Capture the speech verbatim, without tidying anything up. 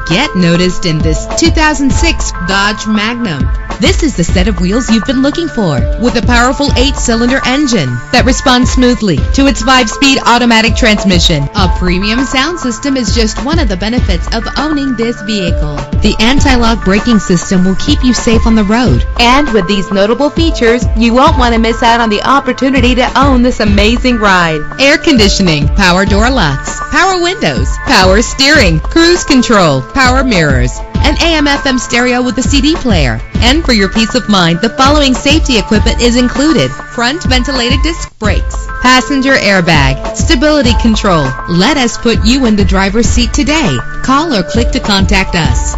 Get noticed in this two thousand six Dodge Magnum. This is the set of wheels you've been looking for, with a powerful eight-cylinder engine that responds smoothly to its five-speed automatic transmission. A premium sound system is just one of the benefits of owning this vehicle. The anti-lock braking system will keep you safe on the road. And with these notable features, you won't want to miss out on the opportunity to own this amazing ride. Air conditioning, power door locks, power windows, power steering, cruise control, power mirrors, an A M F M stereo with a C D player. And for your peace of mind, the following safety equipment is included: front ventilated disc brakes, passenger airbag, stability control. Let us put you in the driver's seat today. Call or click to contact us.